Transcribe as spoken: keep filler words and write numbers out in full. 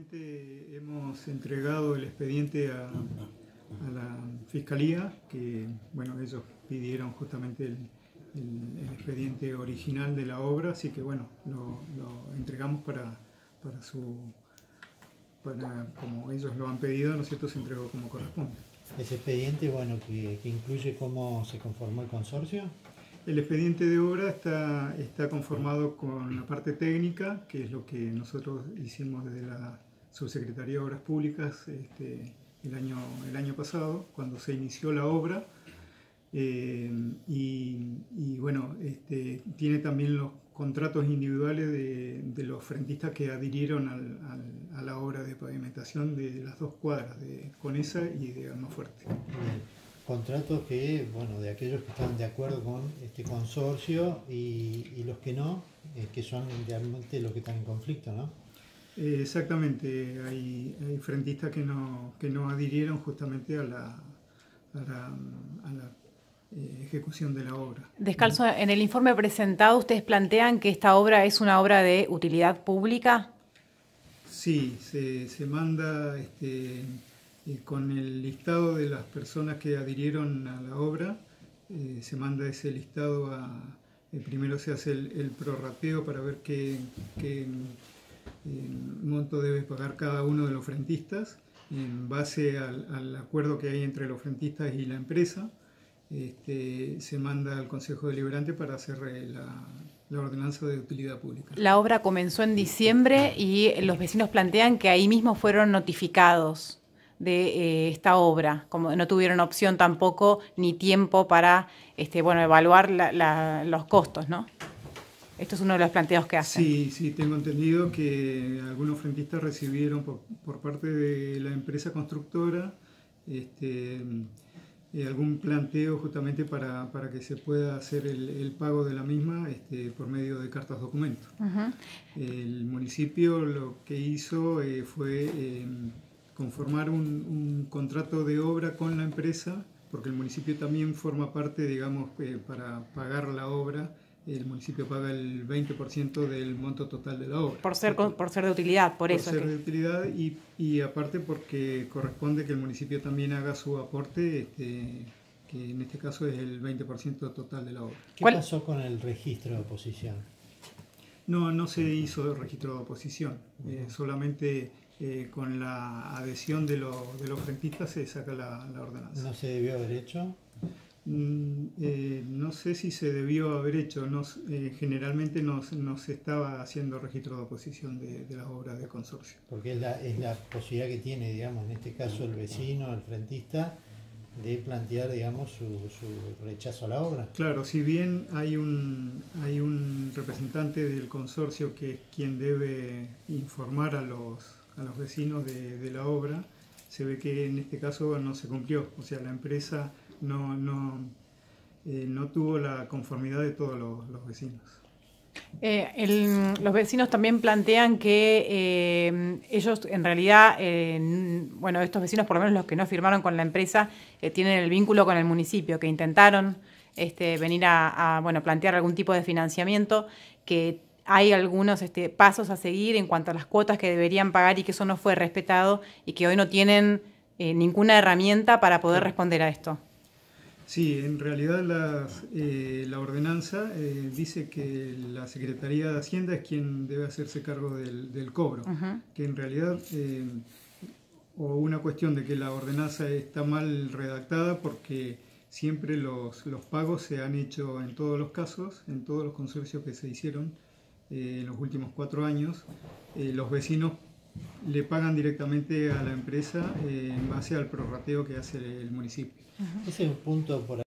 Recientemente hemos entregado el expediente a, a la Fiscalía, que bueno, ellos pidieron justamente el, el, el expediente original de la obra, así que bueno, lo, lo entregamos para, para su, para, como ellos lo han pedido, ¿no es cierto?, se entregó como corresponde. Ese expediente, bueno, que, que incluye cómo se conformó el consorcio. El expediente de obra está, está conformado con la parte técnica, que es lo que nosotros hicimos desde la Subsecretaría de Obras Públicas este, el, año, el año pasado, cuando se inició la obra. Eh, y, y bueno, este, tiene también los contratos individuales de, de los frentistas que adhirieron al, al, a la obra de pavimentación de las dos cuadras, de Conesa y de Almafuerte. Contratos que, bueno, de aquellos que están de acuerdo con este consorcio y, y los que no, eh, que son realmente los que están en conflicto, ¿no? Eh, exactamente, hay, hay frentistas que no, que no adhirieron justamente a la, a la, a la eh, ejecución de la obra. Descalzo, en el informe presentado, ¿ustedes plantean que esta obra es una obra de utilidad pública? Sí, se, se manda este, eh, con el listado de las personas que adhirieron a la obra, eh, se manda ese listado a... Eh, primero se hace el, el prorrateo para ver qué, qué eh, monto debe pagar cada uno de los frentistas en base al, al acuerdo que hay entre los frentistas y la empresa. Este, se manda al Consejo Deliberante para hacer la, la ordenanza de utilidad pública. La obra comenzó en diciembre y los vecinos plantean que ahí mismo fueron notificados de eh, esta obra, como no tuvieron opción tampoco ni tiempo para este, bueno, evaluar la, la, los costos, ¿no? Esto es uno de los planteos que hacen. Sí, sí, tengo entendido que algunos frentistas recibieron por, por parte de la empresa constructora este, eh, algún planteo justamente para, para que se pueda hacer el, el pago de la misma este, por medio de cartas documento. Uh-huh. El municipio lo que hizo eh, fue eh, conformar un, un contrato de obra con la empresa, porque el municipio también forma parte, digamos, eh, para pagar la obra. El municipio paga el veinte por ciento del monto total de la obra. Por ser, por ser de utilidad, por, por eso. Por ser que... de utilidad y, y aparte porque corresponde que el municipio también haga su aporte, este, que en este caso es el veinte por ciento total de la obra. ¿Qué pasó con el registro de oposición? No, no se hizo registro de oposición. Uh-huh. eh, solamente eh, con la adhesión de, lo, de los frentistas se saca la, la ordenanza. ¿No se debió haber hecho? Eh, no sé si se debió haber hecho, no, eh, generalmente no, no se estaba haciendo registro de oposición de, de las obras de consorcio. Porque es la, es la posibilidad que tiene, digamos, en este caso el vecino, el frentista, de plantear, digamos, su, su rechazo a la obra. Claro, si bien hay un, hay un representante del consorcio que es quien debe informar a los, a los vecinos de, de la obra, se ve que en este caso no se cumplió, o sea, la empresa no, no, eh, no tuvo la conformidad de todos los, los vecinos. Eh, el, los vecinos también plantean que eh, ellos en realidad, eh, bueno, estos vecinos, por lo menos los que no firmaron con la empresa, eh, tienen el vínculo con el municipio, que intentaron este, venir a, a bueno, plantear algún tipo de financiamiento, que hay algunos este, pasos a seguir en cuanto a las cuotas que deberían pagar y que eso no fue respetado y que hoy no tienen eh, ninguna herramienta para poder responder a esto. Sí, en realidad las, eh, la ordenanza eh, dice que la Secretaría de Hacienda es quien debe hacerse cargo del, del cobro, uh-huh. que en realidad, eh, o una cuestión de que la ordenanza está mal redactada porque siempre los, los pagos se han hecho en todos los casos, en todos los consorcios que se hicieron eh, en los últimos cuatro años, eh, los vecinos le pagan directamente a la empresa eh, en base al prorrateo que hace el municipio. Uh-huh. Ese es un punto por